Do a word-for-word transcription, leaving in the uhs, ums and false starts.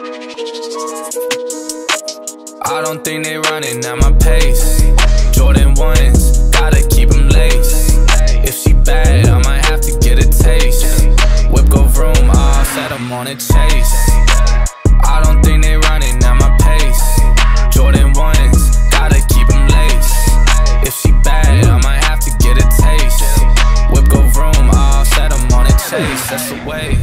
I don't think they running at my pace. Jordan ones, gotta keep them laced. If she bad, I might have to get a taste. Whip go vroom, I'll set them on a chase. I don't think they running at my pace. Jordan ones, gotta keep them laced. If she bad, I might have to get a taste. Whip go vroom, I'll set them on a chase. That's the way.